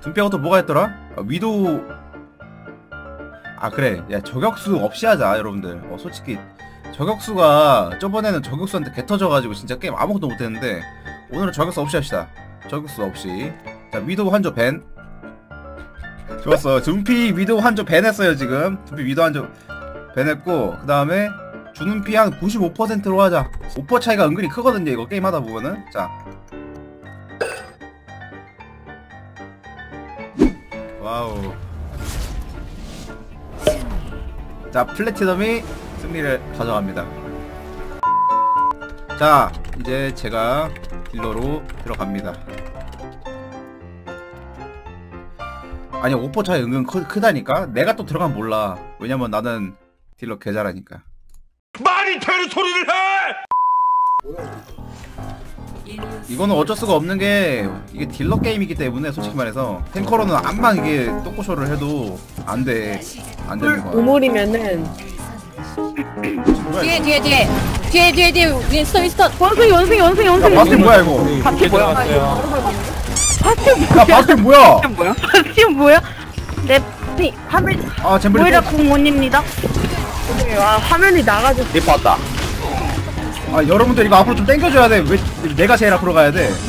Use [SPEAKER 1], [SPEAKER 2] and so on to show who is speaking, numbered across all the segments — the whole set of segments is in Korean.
[SPEAKER 1] 둔피하고 또 뭐가 있더라? 아, 위도. 아 그래, 야 저격수 없이 하자 여러분들. 솔직히 저격수가 저번에는 저격수한테 개 터져가지고 진짜 게임 아무것도 못했는데 오늘은 저격수 없이 합시다. 저격수 없이. 자 위도우 한조 밴. 좋았어. 둔피 위도우 한조 밴 했어요 지금. 둔피 위도우 한조 밴 했고, 그 다음에 주는 피 한 95%로 하자. 5% 차이가 은근히 크거든요 이거 게임 하다 보면은. 자 와우. 자 플래티넘이 승리를 가져갑니다. 자 이제 제가 딜러로 들어갑니다. 아니 5% 차이 은근 크다니까. 내가 또 들어가면 몰라. 왜냐면 나는 딜러 개 잘하니까.
[SPEAKER 2] 말이 되는 소리를 해!
[SPEAKER 1] 이거는 어쩔 수가 없는 게 이게 딜러 게임이기 때문에 솔직히 말해서 탱커로는 암만 이게 똥꼬쇼를 해도 안 돼. 안 되는 거야.
[SPEAKER 3] 우물이면은
[SPEAKER 4] 뒤에 윈스턴
[SPEAKER 3] 원숭이
[SPEAKER 1] 야 바스켓 뭐야 이거?
[SPEAKER 3] 바퀴 뭐야?
[SPEAKER 1] 야 바스켓 뭐야?
[SPEAKER 3] 바퀴 뭐야? 내 화면
[SPEAKER 1] 아 잼블리
[SPEAKER 3] 모이라 공원입니다. 와 화면이 나가지고
[SPEAKER 2] 리퍼 왔다.
[SPEAKER 1] 아 여러분들 이거 앞으로 좀 당겨줘야 돼. 왜 내가 제일 앞으로 가야 돼?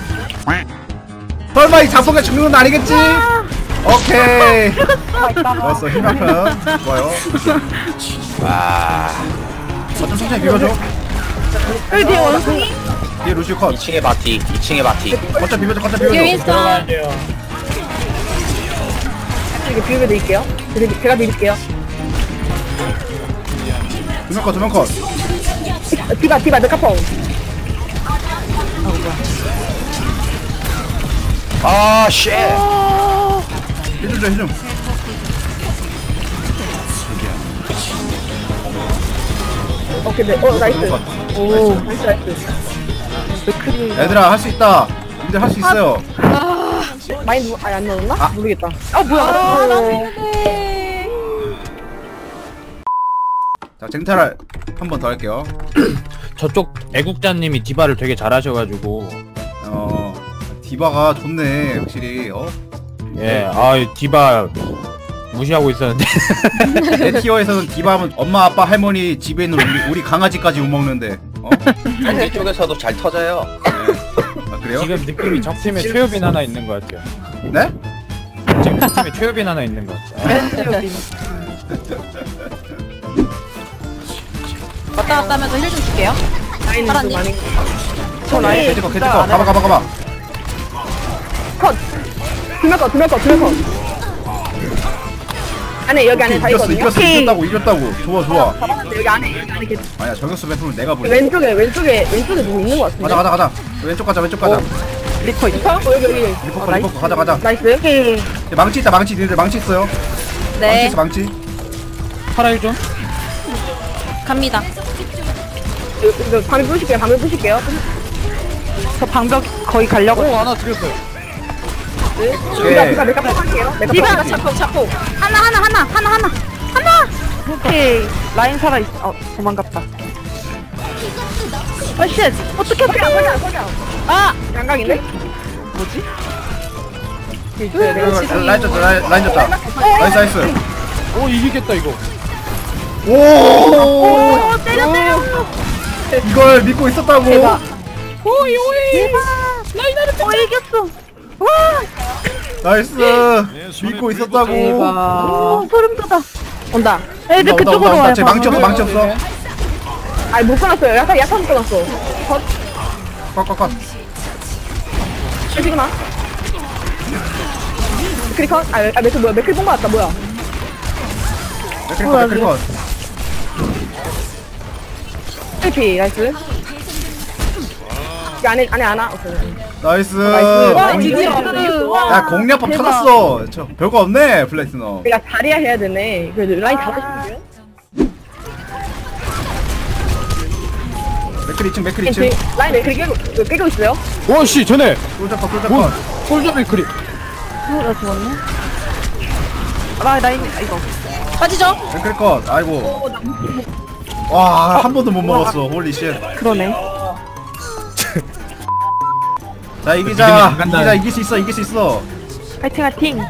[SPEAKER 1] 설마 이 자폭에 죽는 건 아니겠지? 오케이. 좋았어. 힘만큼 좋아요.
[SPEAKER 2] 와.
[SPEAKER 1] 어쩜 천천히 비벼줘.
[SPEAKER 3] 여기 뒤에 원숭이?
[SPEAKER 1] 뒤에 루시오 컷.
[SPEAKER 2] 2층에 바티. 2층에 바티.
[SPEAKER 1] 거점 비벼줘. 거점
[SPEAKER 4] 뒤에
[SPEAKER 1] 비벼줘.
[SPEAKER 4] 윈스턴
[SPEAKER 3] 이렇게 비벼드릴게요. 제가 드릴게요.
[SPEAKER 1] 두명 컷. 두명 컷.
[SPEAKER 3] 디바 메카펑.
[SPEAKER 2] 아, 쉣.
[SPEAKER 1] 해줘 해줘.
[SPEAKER 3] 오케이 네. 나이스. 오 나이스. 메크리
[SPEAKER 1] 얘들아 할 수 있다. 님들 할 수 있어요.
[SPEAKER 3] 많이 안 넣었나?
[SPEAKER 1] 아.
[SPEAKER 3] 모르겠다. 뭐야?
[SPEAKER 1] 자 쟁탈할 한 번 더 할게요.
[SPEAKER 5] 저쪽 애국자님이 디바를 되게 잘하셔가지고
[SPEAKER 1] 디바가 좋네 확실히.
[SPEAKER 5] 예, 아 디바 무시하고 있었는데
[SPEAKER 1] 내 티어에서는 디바하면 엄마 아빠 할머니 집에 있는 우리 강아지까지 욕먹는데.
[SPEAKER 2] 우리 쪽에서도 잘 터져요.
[SPEAKER 1] 아 그래요?
[SPEAKER 5] 지금 느낌이 적팀에 최유빈 하나 있는 것 같아요.
[SPEAKER 1] 네?
[SPEAKER 5] 지금 적팀에 최유빈 하나 있는 것 같아요.
[SPEAKER 4] 왔다 갔다 하면서 힐 좀 줄게요. 파란님.
[SPEAKER 3] 저 라인
[SPEAKER 1] 개지컷 개지컷 가봐.
[SPEAKER 3] 컷. 두명 컷. 안에 여기 안에 다 있거든요.
[SPEAKER 1] 이겼다고. 좋아.
[SPEAKER 3] 여기 안에 이렇게
[SPEAKER 1] 아니야 저격수 베프면 내가 부르.
[SPEAKER 3] 왼쪽에 누구 있는 것 같은데.
[SPEAKER 1] 가자. 왼쪽 가자.
[SPEAKER 3] 리퍼 여기.
[SPEAKER 1] 리포커 가자.
[SPEAKER 3] 나이스.
[SPEAKER 1] 망치 있다. 니들 망치 있어요.
[SPEAKER 4] 네
[SPEAKER 1] 망치.
[SPEAKER 5] 파라일 좀.
[SPEAKER 4] 갑니다.
[SPEAKER 3] 이거 방금 부실게요. 저 방벽 거의 가려고.
[SPEAKER 5] 하나 드렸어요.
[SPEAKER 3] 디바 메카펑 할게요.
[SPEAKER 4] 디바 자폭 하나
[SPEAKER 3] 오케이. 라인 살아있어. 도망갔다. 쉣. 어떻게 거기야.
[SPEAKER 4] 아
[SPEAKER 3] 양각인데? 뭐지?
[SPEAKER 1] 라인 졌다. 나이스.
[SPEAKER 5] 오 이기겠다 이거.
[SPEAKER 1] 오
[SPEAKER 3] 때려.
[SPEAKER 1] 이걸 믿고 있었다고.
[SPEAKER 3] 대박.
[SPEAKER 4] 대박
[SPEAKER 3] 라이너를 이겼어. 와.
[SPEAKER 1] 나이스. 믿고 있었다고.
[SPEAKER 3] 오, 소름 돋아. 온다. 애들
[SPEAKER 1] 온다.
[SPEAKER 3] 그쪽으로 와요.
[SPEAKER 1] 쟤 망치 없어.
[SPEAKER 3] 아니 못 끊었어요. 약간 못 끊었어.
[SPEAKER 1] 꽉.
[SPEAKER 3] 시그마. 크리컨? 매크 뭐야? 매크 본거 같다. 뭐야?
[SPEAKER 1] 맥크리컷.
[SPEAKER 3] 크리피 나이스. 안에 안아. 오케이.
[SPEAKER 1] 나이스.
[SPEAKER 3] 와,
[SPEAKER 4] 드디어.
[SPEAKER 1] 야 공략법
[SPEAKER 3] 대박.
[SPEAKER 1] 찾았어. 저 별거 없네 플래티넘.
[SPEAKER 3] 내가 자리야 해야 되네. 그래도 라인 잘하시는데요?
[SPEAKER 1] 맥크리 2층.
[SPEAKER 3] 라인 매크 깨고 있어요?
[SPEAKER 5] 오씨 전에
[SPEAKER 1] 꿀잡컷.
[SPEAKER 5] 솔저 맥크리.
[SPEAKER 3] 나 죽었네. 라인 이거.
[SPEAKER 4] 빠지죠?
[SPEAKER 1] 맥크리컷. 아이고. 와 한 번도 못 먹었어. 홀리 쉣.
[SPEAKER 3] 그러네.
[SPEAKER 1] 자
[SPEAKER 5] 믿음이
[SPEAKER 1] 이기자.
[SPEAKER 5] 안 간다.
[SPEAKER 1] 이길 수 있어.
[SPEAKER 3] 화이팅 화이팅.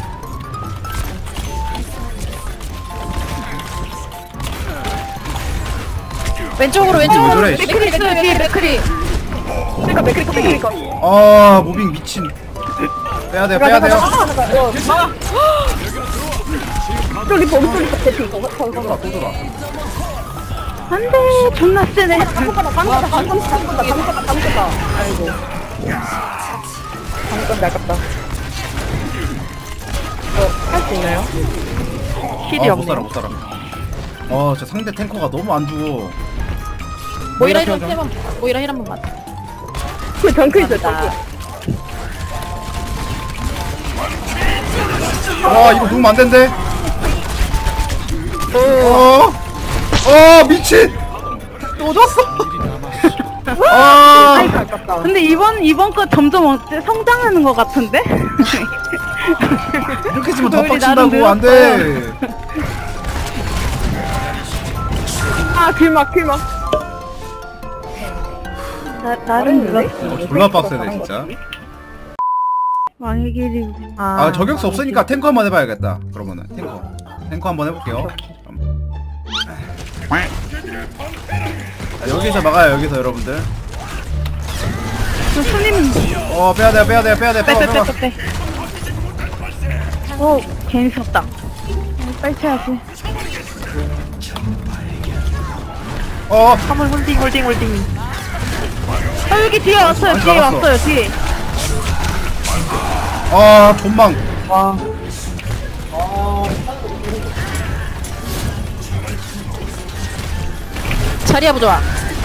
[SPEAKER 4] 왼쪽으로
[SPEAKER 1] 왜 저래, 씨.
[SPEAKER 4] 맥크리 뒤에 맥크리.
[SPEAKER 3] 그러니까.
[SPEAKER 1] 아 무빙 미친. 빼야돼요 빼야돼요.
[SPEAKER 3] 또 리퍼 대피.
[SPEAKER 1] 또 돌아 또 돌아.
[SPEAKER 3] 안돼 존나 세네. 방금 아이고. 방금 나갔다. 할 수 있나요? 힐이
[SPEAKER 1] 못 살아
[SPEAKER 3] 없네.
[SPEAKER 1] 못 살아. 저 상대 탱커가 너무 안 죽어.
[SPEAKER 4] 모이라 힐 한번 모이라 힐 한번만.
[SPEAKER 3] 그 덩크 있어 덩크.
[SPEAKER 1] 와 이거 누우면 안 된대. 미친. 또 졌어.
[SPEAKER 3] 아깝다.
[SPEAKER 6] 근데 이번 거 점점 성장하는 것 같은데?
[SPEAKER 1] 이렇게 지면 더
[SPEAKER 6] 우리 나름
[SPEAKER 1] 빡친다고 안 돼.
[SPEAKER 3] 아 길막.
[SPEAKER 6] 나름 늘었어.
[SPEAKER 1] 졸라 빡세네 진짜.
[SPEAKER 6] 왕의 길이.
[SPEAKER 1] 저격수 없으니까 탱커 한번 해봐야겠다. 그러면은 탱커 한번 해볼게요. 여기서 막아요 여기서 여러분들.
[SPEAKER 6] 저 손님
[SPEAKER 1] 빼야돼.
[SPEAKER 6] 빼. 괜히 썼다. 빨리 쳐야지.
[SPEAKER 3] 한번 홀딩.
[SPEAKER 6] 여기 뒤에 왔어요.
[SPEAKER 1] 아니,
[SPEAKER 6] 뒤에
[SPEAKER 1] 막았어.
[SPEAKER 6] 왔어요. 뒤에.
[SPEAKER 1] 존망.
[SPEAKER 4] 자리야 부좋아.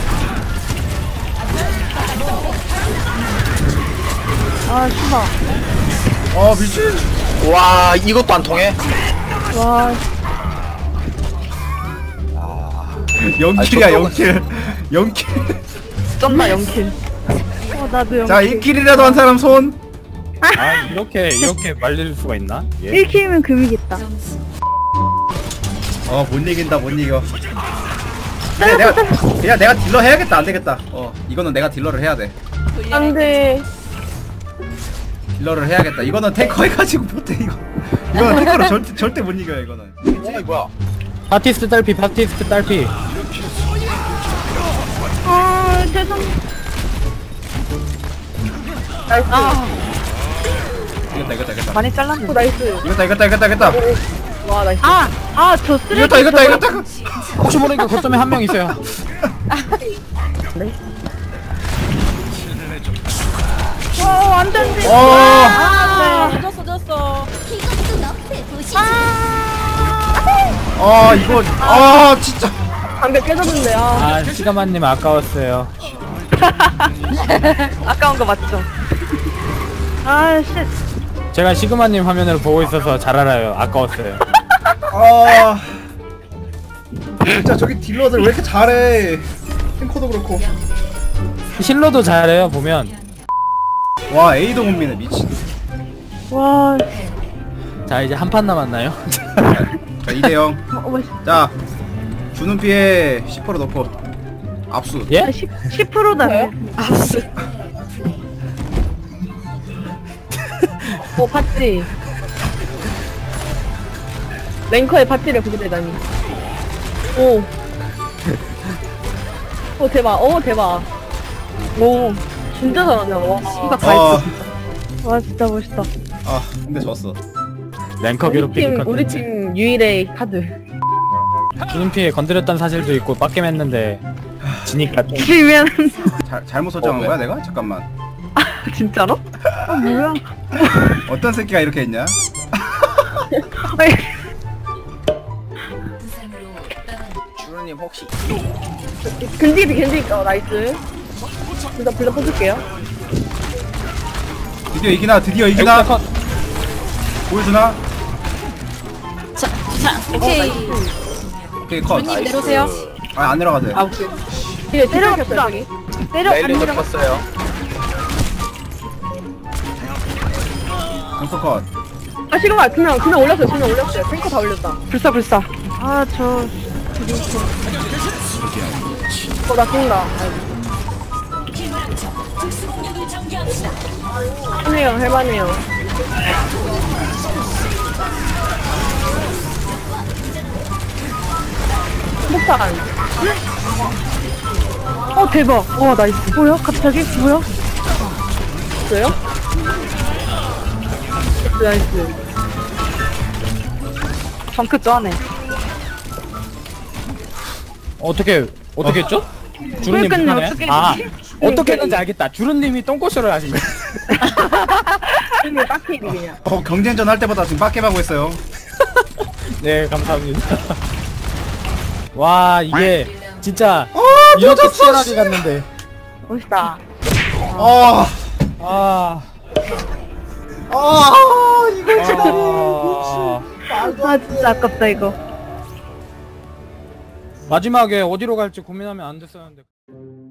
[SPEAKER 6] 씨발.
[SPEAKER 1] 미친.
[SPEAKER 2] 와 이것도 안 통해?
[SPEAKER 6] 와.
[SPEAKER 1] 영킬이야
[SPEAKER 2] 아니,
[SPEAKER 1] 영킬. 영킬.
[SPEAKER 3] 쩐다 영킬.
[SPEAKER 6] 나도 영.
[SPEAKER 1] 자 1킬이라도 한 사람 손.
[SPEAKER 5] 아 이렇게 말릴 수가 있나? 예?
[SPEAKER 6] 1킬이면 금이겠다.
[SPEAKER 1] 못 이긴다 못 이겨. 그냥 내가 딜러 해야겠다. 안 되겠다. 이거는 내가 딜러를 해야 돼.
[SPEAKER 3] 안돼.
[SPEAKER 1] 딜러를 해야겠다. 이거는 탱커 해가지고 못해 이거. 이거는 탱커로 절대 못 이겨요 이거는.
[SPEAKER 2] 뭐야?
[SPEAKER 5] 바티스트 딸피.
[SPEAKER 6] 죄송.
[SPEAKER 1] 이겼다.
[SPEAKER 3] 많이 잘랐네. 나이스.
[SPEAKER 1] 이겼다.
[SPEAKER 3] 와 나이스.
[SPEAKER 6] 저 쓰레기.
[SPEAKER 1] 이겼다.
[SPEAKER 5] 혹시 모르니까 거점에 한 명 있어요.
[SPEAKER 6] 안 돼.
[SPEAKER 4] 졌어.
[SPEAKER 1] 이거 진짜.
[SPEAKER 3] 방금 깨졌는데.
[SPEAKER 5] 시가만님 아까웠어요.
[SPEAKER 3] 아까운 거 맞죠?
[SPEAKER 6] 쉣.
[SPEAKER 5] 제가 시그마님 화면을 보고 있어서 잘 알아요. 아까웠어요.
[SPEAKER 1] 진짜 저기 딜러들 왜 이렇게 잘해. 탱커도 그렇고.
[SPEAKER 5] 실로도 잘해요 보면.
[SPEAKER 1] 와 A도 못 미네 미친.
[SPEAKER 6] 와.
[SPEAKER 5] 자 이제 한 판 남았나요?
[SPEAKER 1] 자 2대0. 자 주는 피해 10% 넣고 압수.
[SPEAKER 5] 예?
[SPEAKER 6] 10%다.
[SPEAKER 3] 봤지? 랭커의 파티를 보게 되다니. 대박. 진짜 잘하네. 와, 이거 다 했어.
[SPEAKER 6] 와 진짜 멋있다.
[SPEAKER 1] 근데 졌어.
[SPEAKER 5] 랭커 괴롭히기
[SPEAKER 3] 우리
[SPEAKER 5] 컨텐츠.
[SPEAKER 3] 팀 유일의 카드.
[SPEAKER 5] 주는 피해 건드렸던 사실도 있고 빡겜했는데 지니까
[SPEAKER 6] 지면.
[SPEAKER 1] 잘못 설정한 거야 내가? 잠깐만.
[SPEAKER 3] 진짜로?
[SPEAKER 6] 뭐야?
[SPEAKER 1] 어떤 새끼가 이렇게 했냐?
[SPEAKER 2] 주루님 혹시
[SPEAKER 3] 겐지. 나이스. 일단 불러 퍼줄게요.
[SPEAKER 1] 드디어 이기나? 보여주나?
[SPEAKER 4] 자, 오케이.
[SPEAKER 1] 오케이 컷.
[SPEAKER 4] 주님 내려오세요.
[SPEAKER 1] 안 내려가세요.
[SPEAKER 3] 오케이. 이래 때려켰어요, 저기.
[SPEAKER 2] 렐리도 컸어요.
[SPEAKER 1] 점프 컷.
[SPEAKER 3] 시그마, 그냥 올렸어요. 탱커 다 올렸다. 불사. 나 죽는다. 할만해요. 목살.
[SPEAKER 6] 대박. 와, 나이스. 뭐야? 갑자기? 뭐야?
[SPEAKER 3] 있어요? 나이스.
[SPEAKER 6] 덩크 쩌네.
[SPEAKER 5] 어떻게 했죠? 주루님
[SPEAKER 6] 그러니까요,
[SPEAKER 5] 북한에?
[SPEAKER 6] 어떻게
[SPEAKER 5] 아
[SPEAKER 6] 했지?
[SPEAKER 5] 어떻게 했는지 알겠다. 주루님이 똥꼬쇼를 하신 거예요.
[SPEAKER 3] 이미 빡히지 그냥.
[SPEAKER 1] 경쟁전 할 때보다 지금 빡겜하고 있어요.
[SPEAKER 5] 네 감사합니다. 와 이게 진짜 이렇게 치열하게 갔는데
[SPEAKER 3] 멋있다.
[SPEAKER 1] 아,
[SPEAKER 5] 아
[SPEAKER 1] 이걸
[SPEAKER 5] 아,
[SPEAKER 6] 아, 진짜 아깝다, 이거.
[SPEAKER 5] 마지막에 어디로 갈지 고민하면 안 됐었는데